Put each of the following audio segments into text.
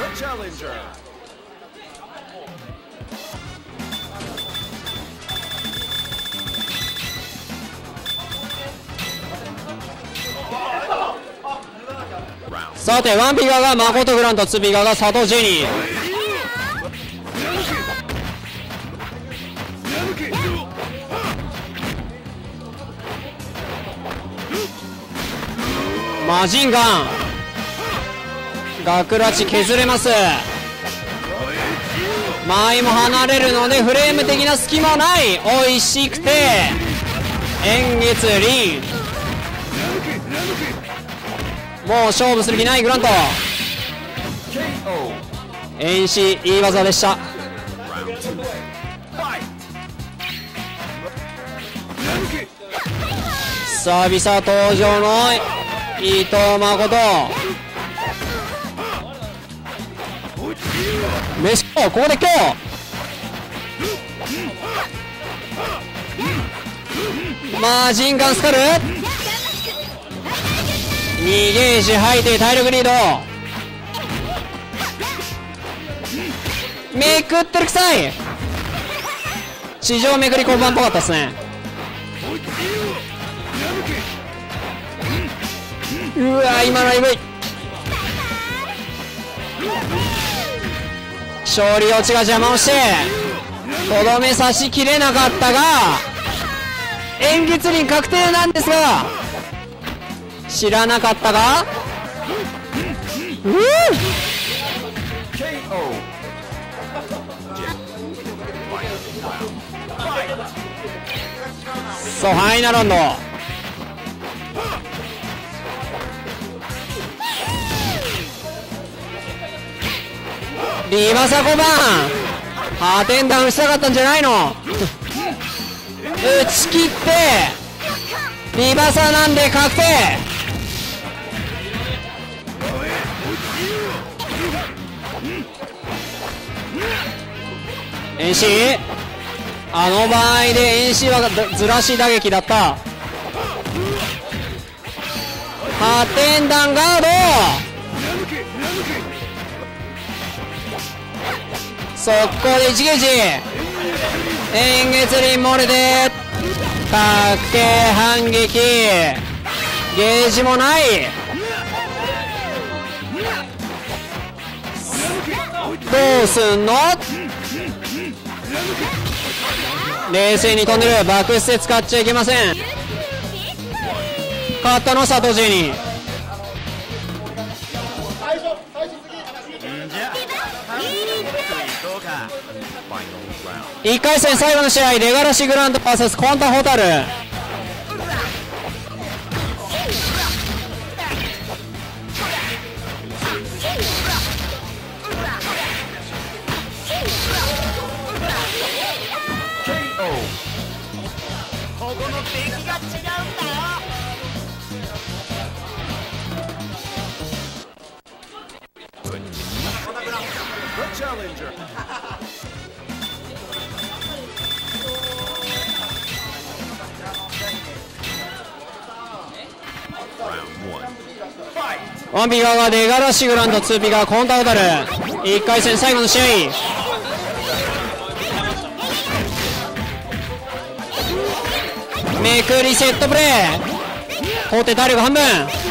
さて1ビガが誠グラント、2ビガが佐藤ジェニー。マジンガン学ラチ削れます。前も離れるのでフレーム的な隙もない。おいしくて円月リン。もう勝負する気ないグラント。遠視いい技でした。久々登場の伊藤誠。飯ここで今日マジンガンスカル2ゲージ吐いて体力リード。めくってる臭い。地上めくり交番っぽかったですね。うわ今のは鈍い。勝利落ちが邪魔をしてとどめ刺しきれなかったが円月輪確定なんですが、知らなかったがそうファイナルラウンド。リバサ5番ハーテンダウンしたかったんじゃないの。打ち切ってリバサなんで確定。遠視あの場合で遠視はずらし打撃だった。ハーテンダウンガード。速攻で1ゲージ。円月輪漏れて確定反撃。ゲージもない。どうすんの。冷静に飛んでる。爆捨て使っちゃいけません。勝ったの佐藤ジェニー。1回戦最後の試合レガラシグランド VS コンタホタル。1ビガがレガラシグランド、2ビガコンタホタル。1回戦最後の試合。めくりセットプレー。法廷体力半分。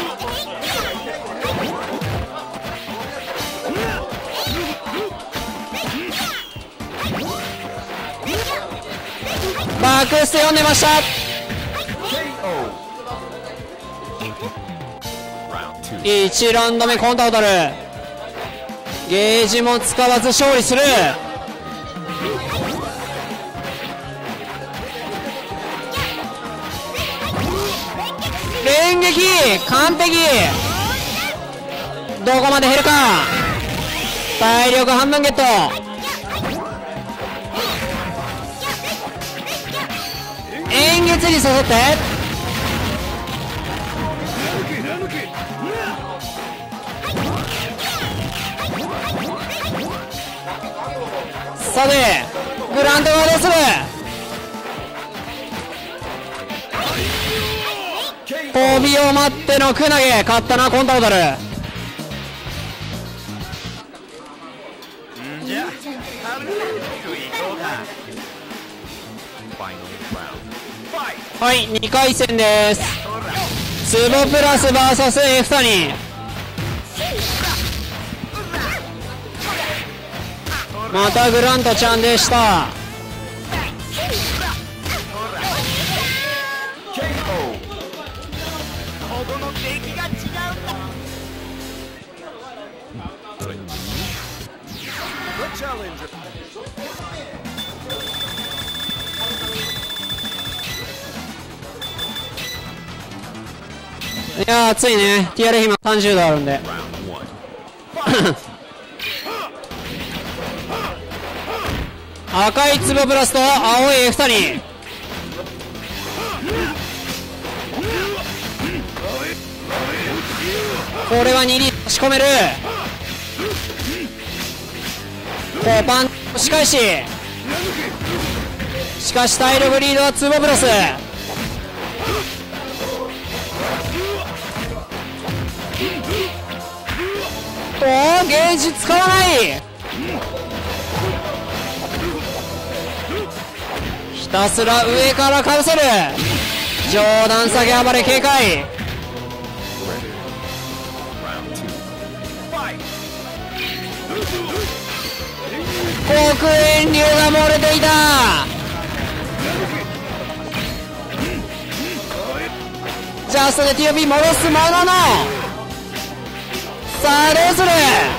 バックステ読んでました。1ラウンド目コンタホタル。ゲージも使わず勝利する。連撃完璧。どこまで減るか。体力半分ゲット。円月に誘ってさてグランドがどうする。飛びを待ってのク投げ。勝ったなコンタホタル。 はい、2回戦です。ツボプラス VS エフタニ。またグラントちゃんでした。いやー暑いね。 TR 今30度あるんで赤いツボプラスと青い F タニ。これは2リ仕込める。こうパンしかし体力リードはツボプラス。ゲージ使わない。ひたすら上からかぶせる。上段下げ暴れ警戒。黒煙流が漏れていた。ジャストで TOP 戻すものの、さあどうする。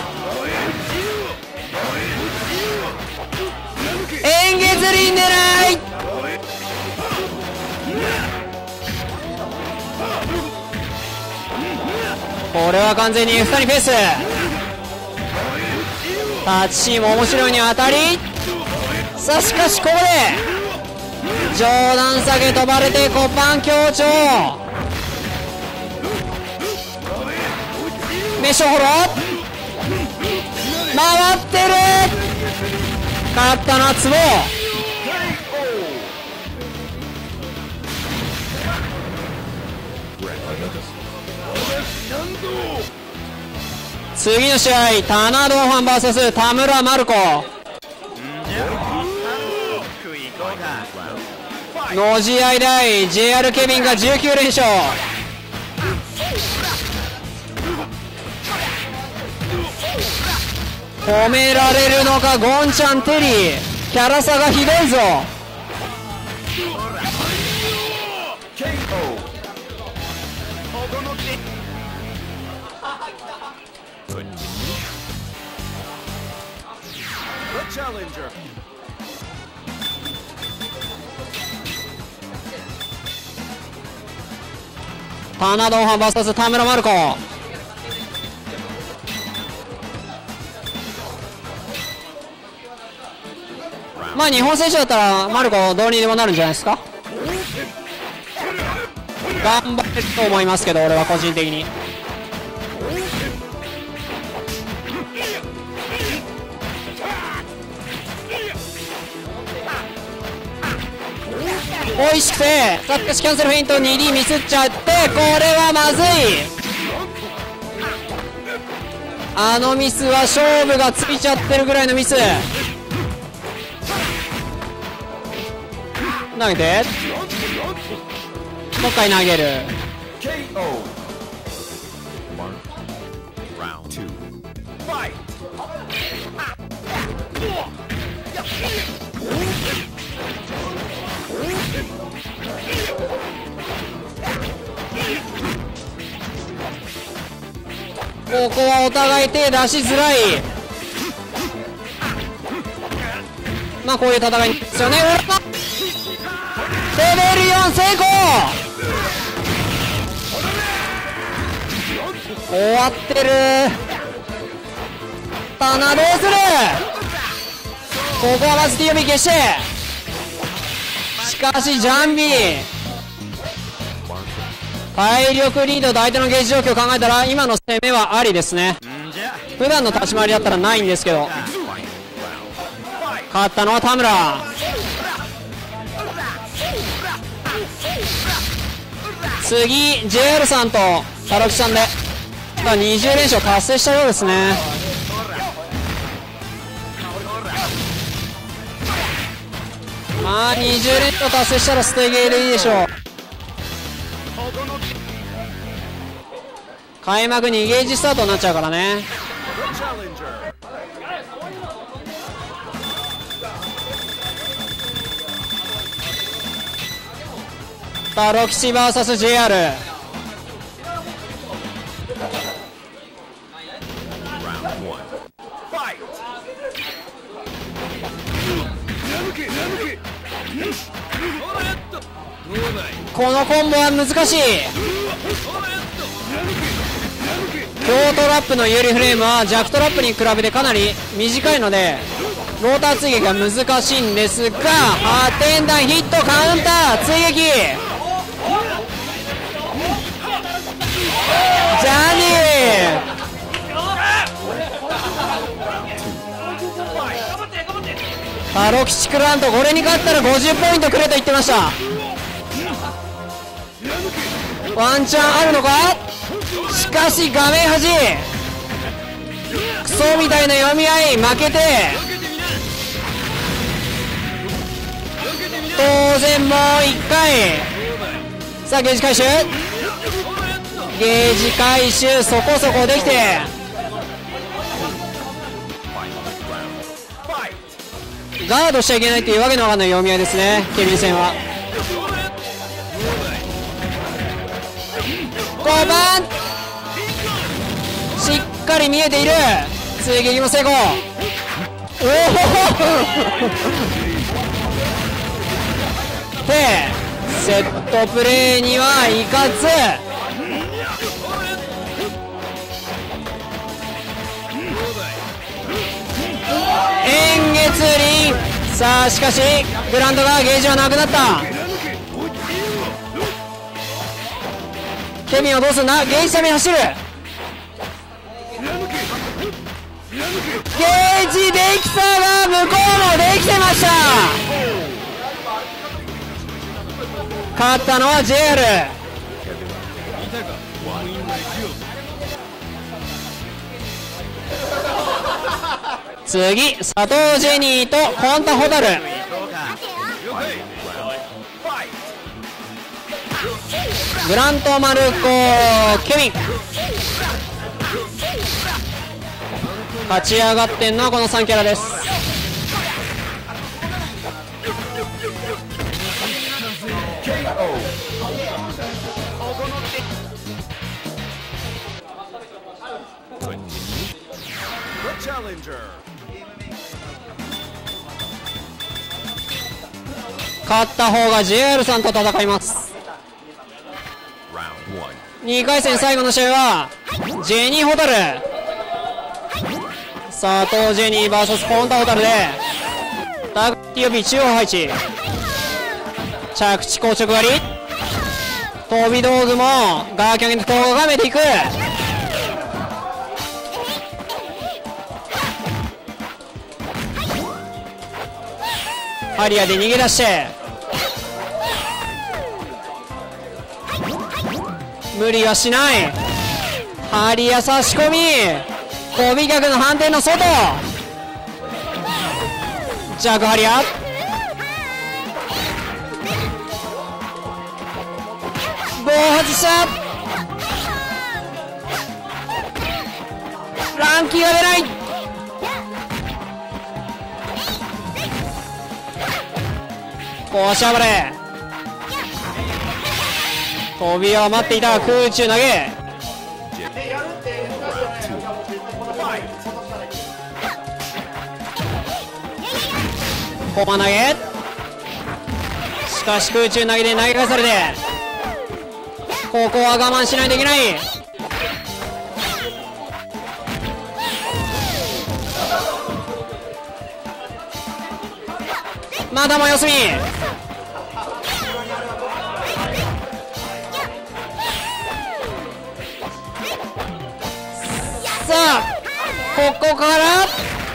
円月輪狙い。これは完全に2人ペース。タッチシーンも面白いに当たり。さあしかしここで上段下げ飛ばれてコパン強調。メッシュフォロー回ってる。勝ったのはツボ。次の試合、タナドーファン VS 田村マルコ。のじ合い大 JR ケビンが19連勝。褒められるのかゴンちゃんテリー。キャラ差がひどいぞ。タナドンハン VS 田村マルコ。まあ日本選手だったらマルコどうにでもなるんじゃないですか。頑張れると思いますけど、俺は個人的に。美味しくてさっきキャンセルフェイント 2D ミスっちゃって、これはまずい。あのミスは勝負がついちゃってるぐらいのミス。投げてもう一回投げる。ここはお互い手出しづらい。まあこういう戦いですよね。レベル4成功。終わってる。タナどうする。ここはまず TOB 消して、しかしジャンビー体力リードと相手のゲージ状況を考えたら今の攻めはありですね。普段の立ち回りだったらないんですけど。勝ったのは田村。次 JR さんとタロキさんで20連勝達成したようですね。 まあ20連投達成したら捨てゲーでいいでしょう。開幕2ゲージスタートになっちゃうからね。さあロキシ VSJR。このコンボは難しい。強トラップの有利フレームは弱トラップに比べてかなり短いのでローター追撃が難しいんですが、破天弾ヒットカウンター追撃ジャニー。ハロキシクラント、これに勝ったら50ポイントくれと言ってました。ワンチャンあるのか。しかし画面端クソみたいな読み合い負けて、当然もう1回。さあゲージ回収、ゲージ回収そこそこできて、ガードしちゃいけないっていうわけのわかんない読み合いですね、ケビン戦は。5番しっかり見えている。追撃も成功。おおでセットプレーにはいかず、円月輪。さあしかしグランドがゲージはなくなった。ケビンはどうすんだ。ゲージために走る。ゲージできたが向こうもできてました。勝ったのは JR。 次佐藤ジェニーとコンタホタル。グラントマルコケビン。勝ち上がってんのはこの3キャラです。勝った方が JR さんと戦います。2回戦最後の試合はジェニーホタル、佐藤ジェニー VS コンタホタルでタグ TOB 中央配置、着地硬直割り、飛び道具もガーキャンでとがめていく。ハリアで逃げ出して無理はしない。ハリア差し込み、飛び逆の反転の外、ジャグハリア棒外した。ランキーが出ない。こしゃぶれ、飛びを待っていた空中投げ、コマ投げ、しかし空中投げで投げ返されて、ここは我慢しないといけない。まだも休み。さあここから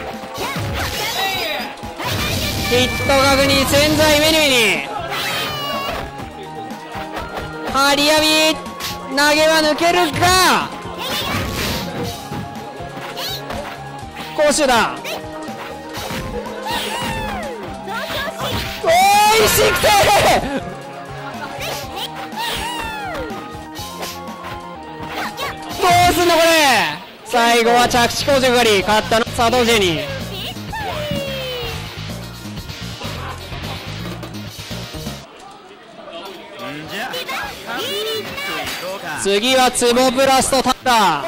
ヒット額に潜在メニューにハリアビ投げは抜けるか。攻守だ。おーシックスどうすんのこれ。最後は着地硬直狩り、勝ったの佐藤ジェニー。次はツボブラストタッター。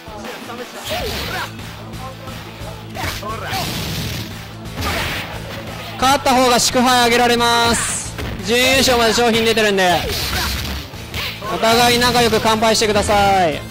勝った方が祝杯あげられます。準優勝まで商品出てるんで、お互い仲良く乾杯してください。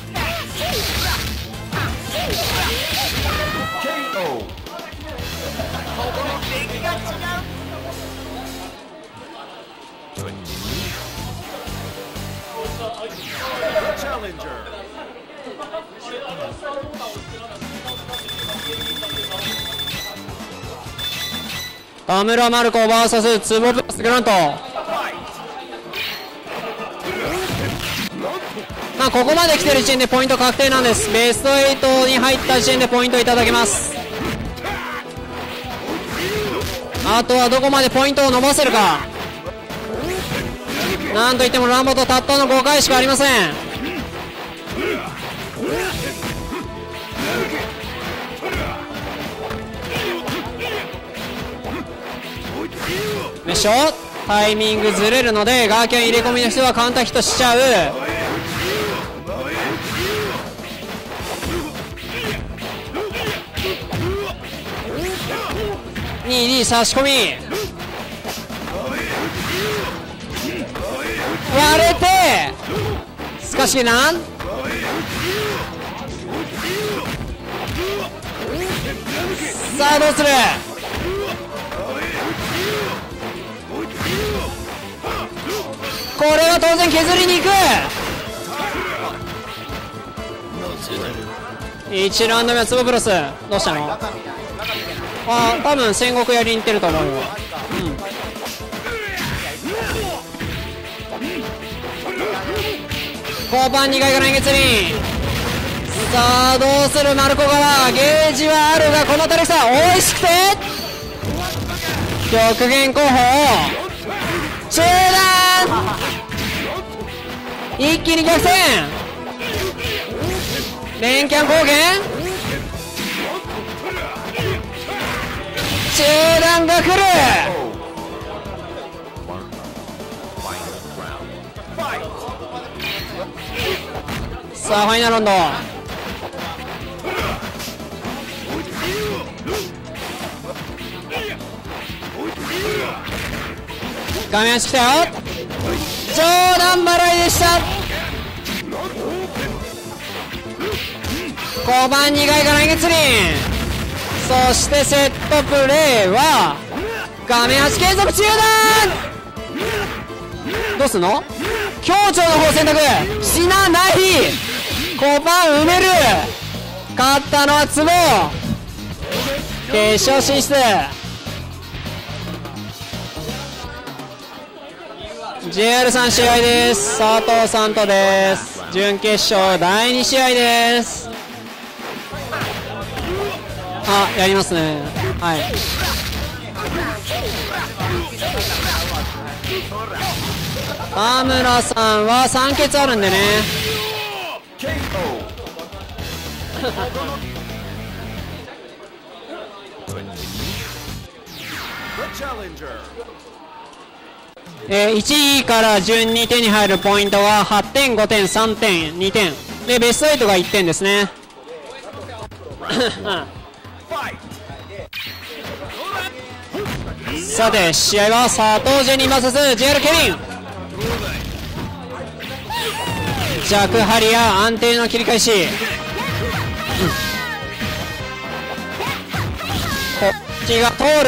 田村マルコ VS ツボブラストグラント。まあここまで来てる時点でポイント確定なんです。ベスト8に入った時点でポイントいただけます。あとはどこまでポイントを伸ばせるか。なんといってもランボとたったの5回しかありません。よいしょ。タイミングずれるのでガーキャン入れ込みの人はカウンターヒットしちゃう。2D 差し込み割れてすかしなんさあどうする。これは当然削りに行く。1ラウンド目はツボブロスどうしたの。あ、多分戦国やりに行ってると思うよ。後半2回から円月にさあどうする。マルコ側ゲージはあるがこの垂れさおいしくて極限候補中断一気に逆転連キャン光源中断が来る。さあファイナルラウンド画面足来たよ。上段払いでした。5番2回から円月輪そしてセットプレーは画面8継続中断どうすんの。強調の方選択死なない5番埋める。勝ったのはツボ決勝進出。JR さん試合です。佐藤さんとです。準決勝第2試合です。あ、やりますね。はい。田村さんは3欠あるんでね。1位から順に手に入るポイントは8点、5点、3点、2点でベスト8が1点ですね。さて試合は佐藤ジェニー VS JR ケビン。弱ハリア安定の切り返し、こっちが通る。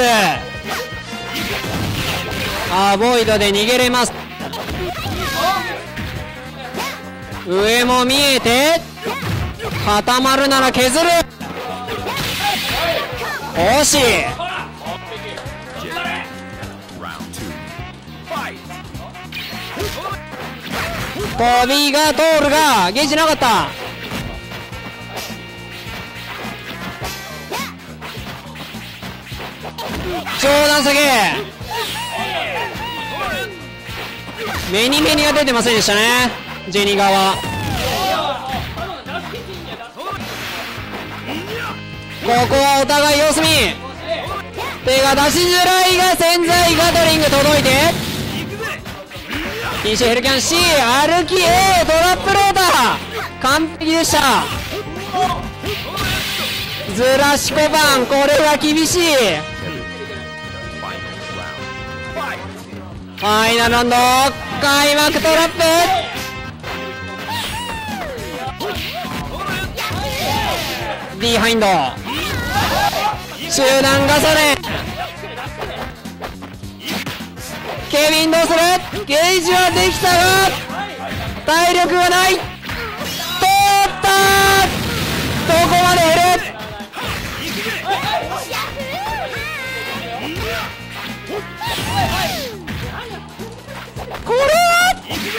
アボイドで逃げれます。上も見えて固まるなら削る。惜しい。飛びが通るがゲージなかった。上段下げ目に目には出てませんでしたね、ジェニガは。ここはお互い様子見、手が出しづらいが潜在ガトリング届いて TC ヘルキャン C 歩き A トラップローター完璧でした。ずらし小判、これは厳しい。ファイナルラウンド開幕、トラップビハインド中段重ね、ケビンどうする、ゲージはできたが体力がない、通った、どこまで減る、これは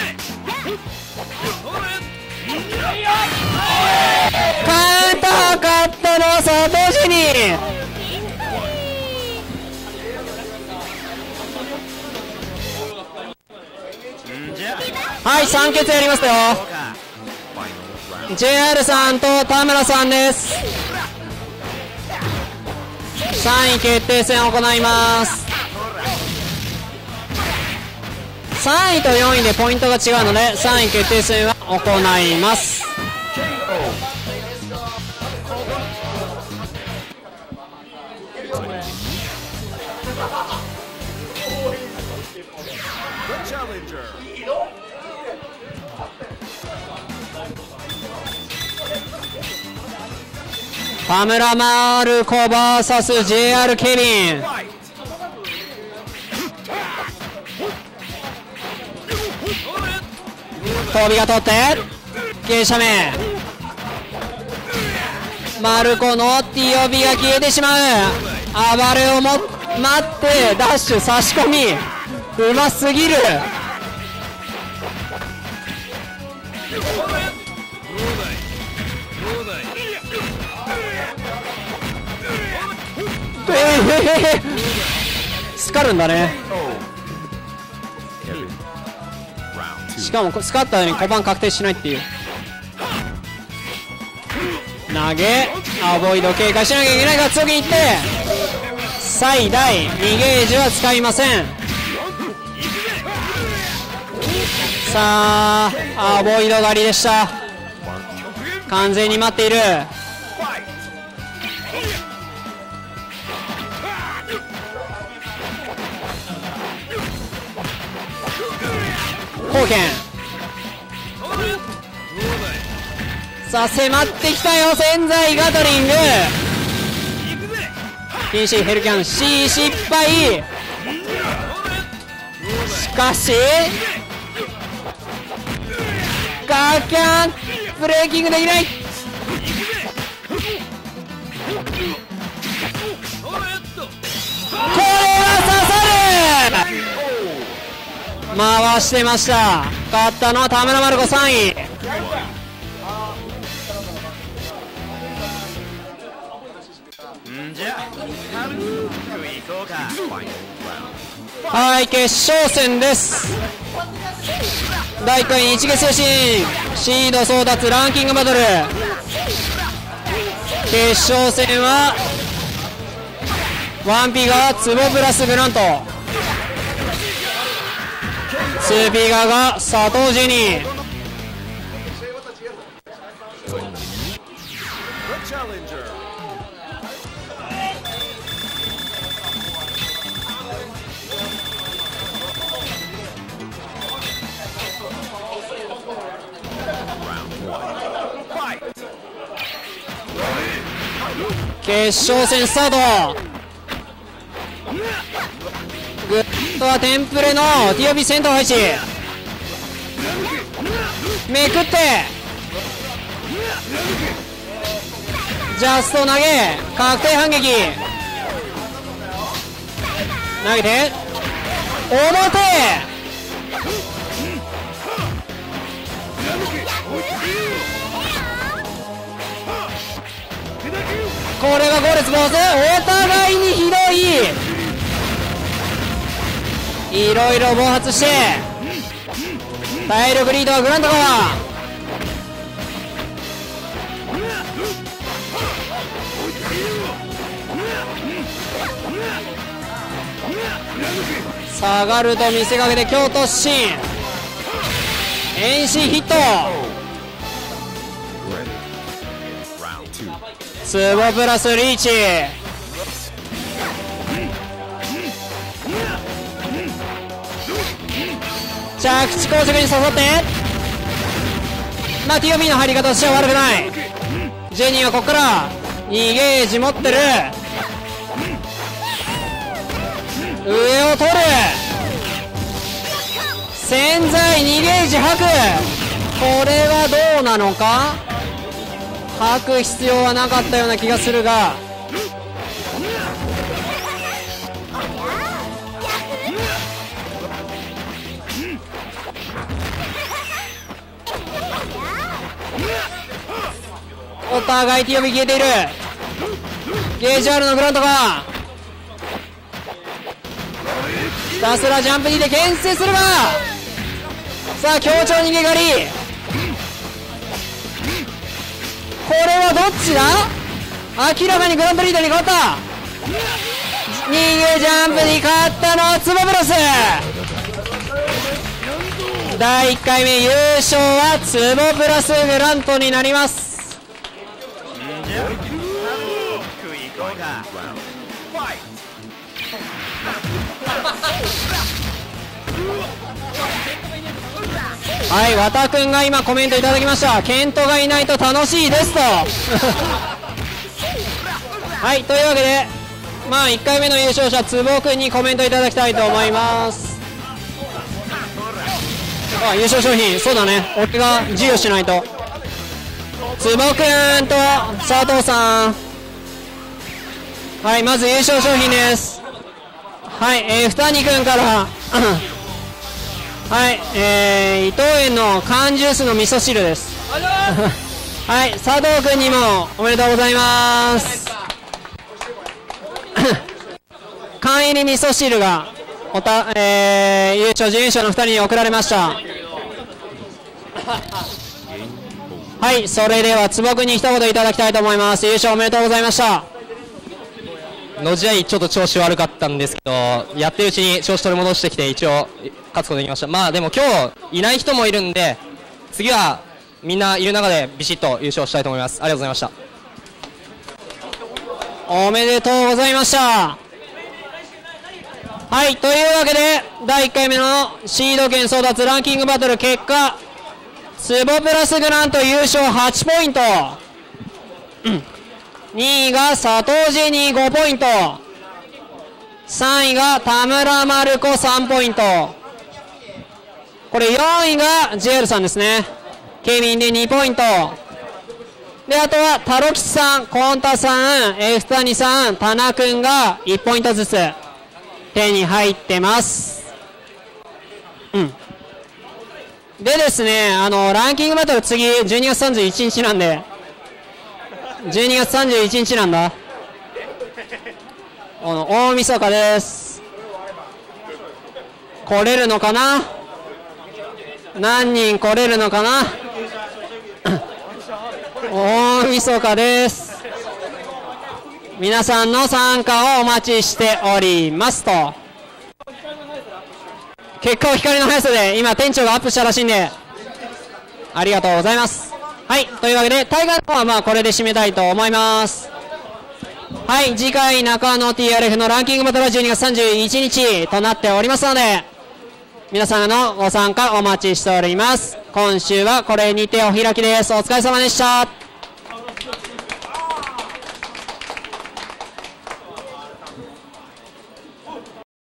カウンターカットの外地にはい、酸欠やりますよ。 JR さんと田村さんです。3位決定戦を行います。3位と4位でポイントが違うので3位決定戦は行います。田村マルコ VS JR ケビン。飛びが取って傾斜面、マルコの TOB が消えてしまう。暴れを待ってダッシュ差し込み、うますぎる。スカるんだね。しかもスカったのに小判確定しないっていう。投げアボイド警戒しなきゃいけないが強気にいって最大2ゲージは使いません。さあアボイド狩りでした。完全に待っている。貢献。さあ迫ってきたよ潜在ガトリング。 PC ヘルキャン C 失敗。しかしガーキャンブレーキングできない。これは刺さる。回してました。勝ったのは田村マルコ3位。はい、決勝戦です。第1回日月精神シード争奪ランキングバトル決勝戦は1P がツボプラスグラント、 2P 側が佐藤ジェニー。決勝戦スタート。グッドはテンプレの TOB 戦闘配置めくってジャスト投げ確定反撃投げて表これは5列坊主お互いにひどい。いろいろ暴発して体力リードはグラントか。下がると見せかけて強突進、遠心ヒット、ツボプラスリーチ、着地硬直に誘って、まあ TOB の入り方としては悪くない。ジェニーはここから2ゲージ持ってる、上を取る、潜在2ゲージ吐く。これはどうなのか。吐く必要はなかったような気がするが、お互い TOB 消えている。ゲージ R のグラントか、ひたすらジャンプ2で牽制するが、さあ強調逃げ狩り、これはどっちだ。明らかにグラントリードに変わった。逃げジャンプに勝ったのはツボプラス。第1回目優勝はツボプラスグラントになります。はい、和田くんが今コメントいただきました。ケントがいないと楽しいですとはい、というわけでまあ1回目の優勝者つぼくんにコメントいただきたいと思います。あ、優勝商品、そうだね、俺が授与しないと。つぼくんと佐藤さん、はい、まず優勝商品です。はい、二谷くんからはい、伊藤園の缶ジュースの味噌汁ですはい、佐藤くんにもおめでとうございます缶入り味噌汁が優勝準優勝の2人に贈られましたはい、それではつぼくんに一言いただきたいと思います。優勝おめでとうございました。 の試合ちょっと調子悪かったんですけど、やってるうちに調子取り戻してきて一応勝つことができました。まあでも今日いない人もいるんで、次はみんないる中でビシッと優勝したいと思います。ありがとうございました。 おめでとうございました。はい、というわけで第1回目のシード権争奪ランキングバトル結果、ツボプラスグラント優勝8ポイント、2位が佐藤ジェニー5ポイント、3位が田村まる子3ポイント、これ4位が JR さんですね、ケビンで2ポイントで、あとはタロキチさん、コンタさん、F 谷さん、田中くんが1ポイントずつ手に入ってます。でですね、ランキングバトル次12月31日なんで、12月31日なんだ。大晦日です。来れるのかな、何人来れるのかな大晦日です。皆さんの参加をお待ちしておりますと。結果を光の速さで今店長がアップしたらしいんで、ありがとうございます。はい、というわけで大会の方はまあこれで締めたいと思います。はい、次回中野 TRF のランキングバトルは12月31日となっておりますので、皆さんのご参加お待ちしております。今週はこれにてお開きです。お疲れ様でした。